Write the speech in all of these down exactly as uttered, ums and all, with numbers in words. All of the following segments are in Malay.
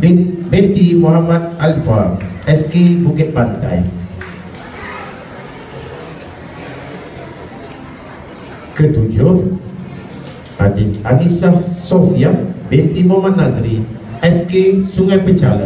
bin, binti Muhammad Alfa, S K Bukit Pantai. Ketujuh, adik Anissa Sofia binti Muhammad Nazri, S K Sungai Penchala.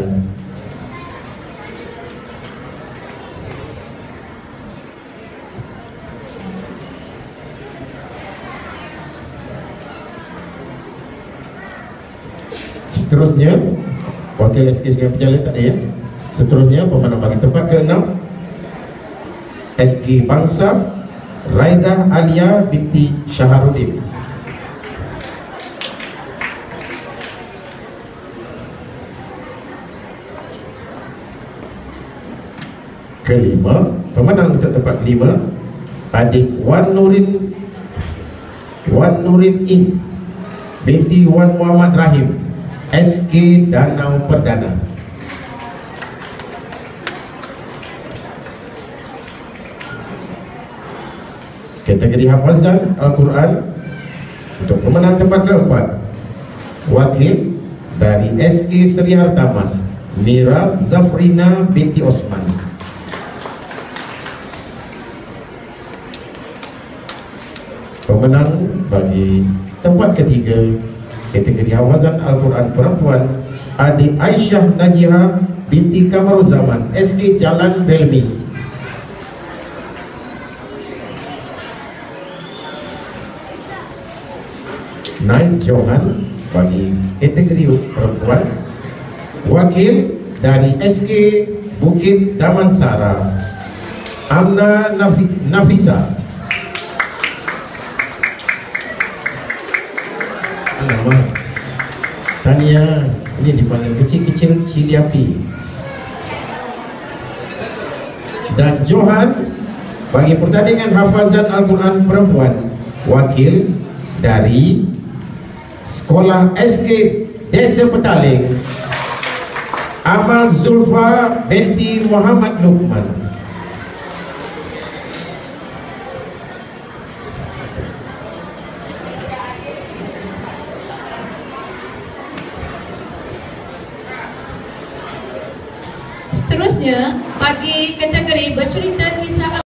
Seterusnya, wakil S K Sungai Penchala tak ada ya. Seterusnya, pemenang bagi tempat keenam, S K Bangsa Raidah Alia binti Syaharudin. Kelima, pemenang untuk tempat kelima, adik Wan Nurin Wan Nurin In binti Wan Muhammad Rahim, S K Danau Perdana. Kategori hafazan Al-Quran untuk pemenang tempat keempat, wakil dari S K Seri Hartamas, Mira Zafrina binti Osman. Pemenang bagi tempat ketiga, kategori hafazan Al-Quran perempuan, adik Aisyah Najiha binti Kamaruzaman, S K Jalan Belmi. Naik Johan bagi kategori perempuan, wakil dari S K Bukit Damansara, Amna Nafi, Nafisa. Alamak, Tania ini dipanggil kecil-kecil cili api. Dan Johan bagi pertandingan hafazan Al-Quran perempuan, wakil dari Sekolah S K Desa Petaling, Amal Zulfa binti Muhammad Luqman. Seterusnya, bagi kategori bercerita kisah